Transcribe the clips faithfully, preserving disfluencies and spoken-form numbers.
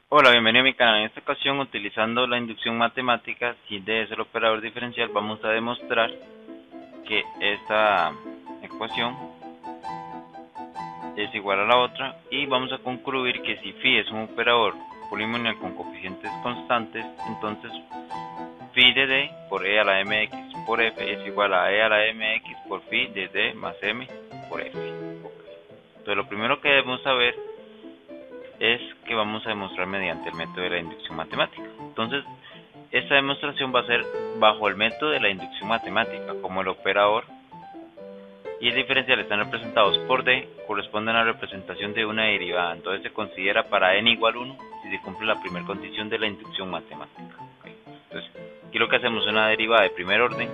Hola, bienvenido a mi canal. En esta ocasión, utilizando la inducción matemática, si D es el operador diferencial, vamos a demostrar que esta ecuación es igual a la otra y vamos a concluir que si phi es un operador polinomial con coeficientes constantes, entonces phi de D por E a la mx por f es igual a E a la mx por phi de D más m por f. Entonces lo primero que debemos saber es que vamos a demostrar mediante el método de la inducción matemática. Entonces, esta demostración va a ser bajo el método de la inducción matemática, como el operador y el diferencial están representados por D, corresponden a la representación de una derivada. Entonces se considera para n igual uno si se cumple la primera condición de la inducción matemática. Okay. Entonces, aquí lo que hacemos es una derivada de primer orden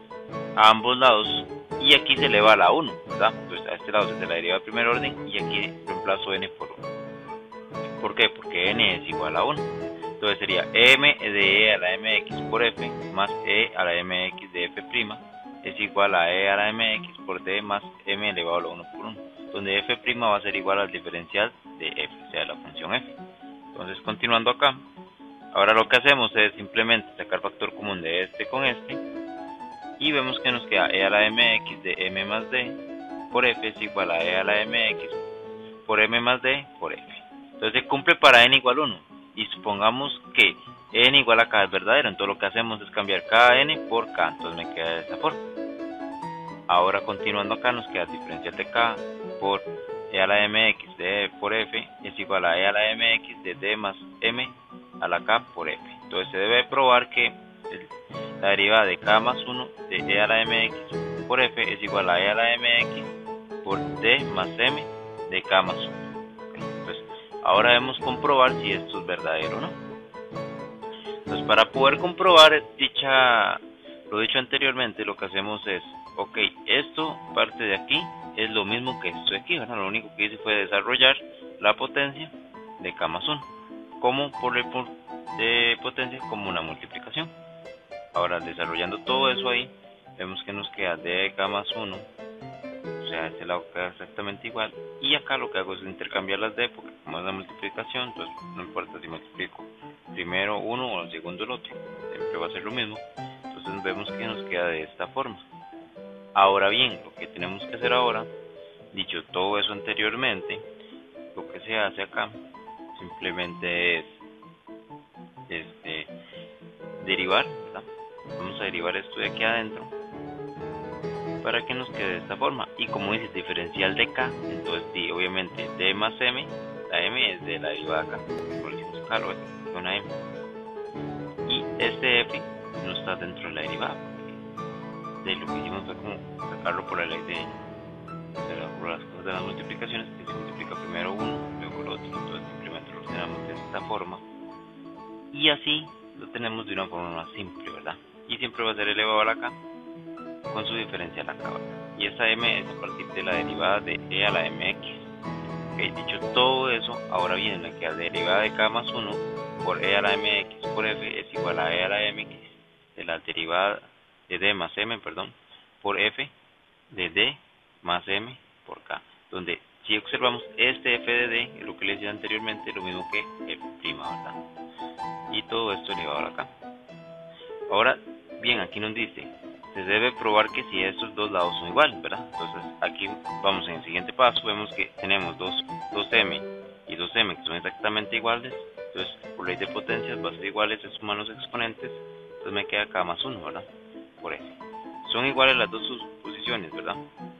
a ambos lados y aquí se eleva a la uno, ¿verdad? Entonces a este lado se hace la derivada de primer orden y aquí reemplazo n por uno. ¿Por qué? Porque n es igual a uno. Entonces sería m de e a la mx por f más e a la mx de f' es igual a e a la mx por d más m elevado a la uno por uno, donde f' va a ser igual al diferencial de f, o sea, la función f. Entonces, continuando acá, ahora lo que hacemos es simplemente sacar factor común de este con este y vemos que nos queda e a la mx de m más d por f es igual a e a la mx por m más d por f. Entonces se cumple para n igual a uno y supongamos que n igual a k es verdadero, entonces lo que hacemos es cambiar cada n por k, entonces me queda de esta forma. Ahora continuando acá nos queda el diferencial de k por e a la mx de e por f es igual a e a la mx de d más m a la k por f. Entonces se debe probar que la derivada de k más uno de e a la mx por f es igual a e a la mx por d más m de k más uno. Ahora debemos comprobar si esto es verdadero o no. Entonces, para poder comprobar dicha, lo dicho anteriormente, lo que hacemos es, ok, esto parte de aquí es lo mismo que esto de aquí, ¿verdad? Lo único que hice fue desarrollar la potencia de k más uno, como por el por de potencia como una multiplicación. Ahora, desarrollando todo eso ahí, vemos que nos queda de k más uno. O sea, este lado queda exactamente igual y acá lo que hago es intercambiar las d porque como es la multiplicación, entonces no importa si multiplico primero uno o el segundo el otro, siempre va a ser lo mismo. Entonces vemos que nos queda de esta forma. Ahora bien, lo que tenemos que hacer ahora, dicho todo eso anteriormente, lo que se hace acá simplemente es este, derivar, ¿verdad? Vamos a derivar esto de aquí adentro para que nos quede de esta forma, y como dice diferencial de k, entonces d, obviamente d más m, la m es de la derivada acá, por decimos k lo es una m, y este f no está dentro de la derivada, porque de lo que hicimos fue como sacarlo por la ley de, de, la, por las cosas de las multiplicaciones, que se multiplica primero uno, luego el otro, entonces simplemente lo tenemos de esta forma, y así lo tenemos de una forma más simple, ¿verdad? Y siempre va a ser elevado a la k con su diferencial acá, y esta m es a partir de la derivada de e a la mx. Okay, dicho todo eso, ahora viene la que la derivada de k más uno por e a la mx por f es igual a e a la mx de la derivada de d más m, perdón, por f de d más m por k, donde si observamos este f de d, es lo que les decía anteriormente, lo mismo que f', ¿verdad? Y todo esto elevado a la k. Ahora, bien, aquí nos dice, se debe probar que si estos dos lados son iguales, ¿verdad? Entonces aquí vamos en el siguiente paso, vemos que tenemos dos, dos m y dos m que son exactamente iguales, entonces por ley de potencias va a ser iguales, se suman los exponentes, entonces me queda k más uno, ¿verdad? Por f. Son iguales las dos posiciones, ¿verdad?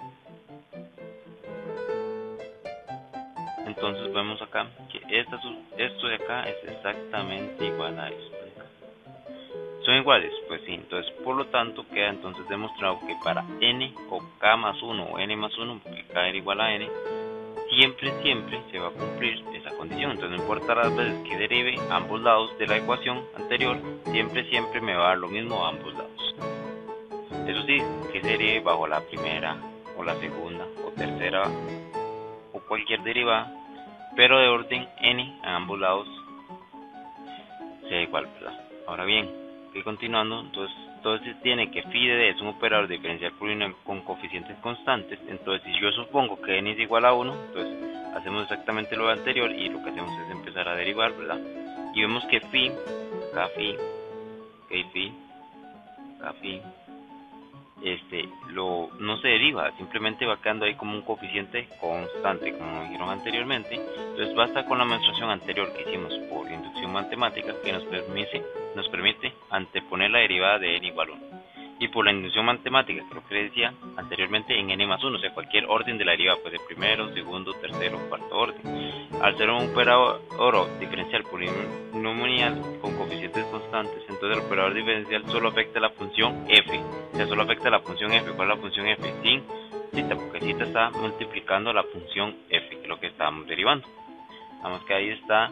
Entonces vemos acá que esta, esto de acá es exactamente igual a esto. ¿Son iguales? Pues sí, entonces por lo tanto queda entonces demostrado que para n o k más uno o n más uno, porque k era igual a n, siempre, siempre se va a cumplir esa condición. Entonces no importa las veces que derive ambos lados de la ecuación anterior, siempre, siempre me va a dar lo mismo a ambos lados. Eso sí, que se derive bajo la primera o la segunda o tercera o cualquier derivada, pero de orden n a ambos lados sea igual, ¿verdad? Ahora bien, y continuando, entonces, entonces tiene que phi de d es un operador diferencial polinomial con coeficientes constantes. Entonces si yo supongo que n es igual a uno, entonces hacemos exactamente lo anterior y lo que hacemos es empezar a derivar, ¿verdad? y vemos que phi, acá phi, ok, phi, acá phi, este, lo, no se deriva, simplemente va quedando ahí como un coeficiente constante, como dijeron anteriormente. Entonces basta con la demostración anterior que hicimos por inducción matemática, que nos permite, nos permite anteponer la derivada de n igual a uno. Y por la inducción matemática, creo que les decía anteriormente, en n más uno, o sea, cualquier orden de la derivada, puede ser primero, segundo, tercero, cuarto orden. Al ser un operador diferencial polinomial con coeficientes constantes, entonces el operador diferencial solo afecta la función f, o sea, solo afecta la función f. ¿Cuál es la función f? Sin cita, porque cita está multiplicando la función f, que es lo que estábamos derivando. Vamos que ahí está,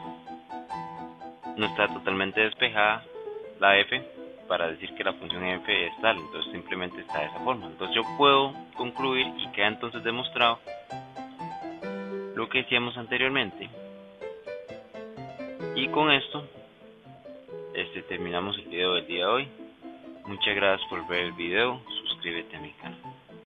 no está totalmente despejada la f para decir que la función f es tal, entonces simplemente está de esa forma. Entonces yo puedo concluir y queda entonces demostrado lo que decíamos anteriormente. Y con esto este, terminamos el video del día de hoy. Muchas gracias por ver el video, suscríbete a mi canal.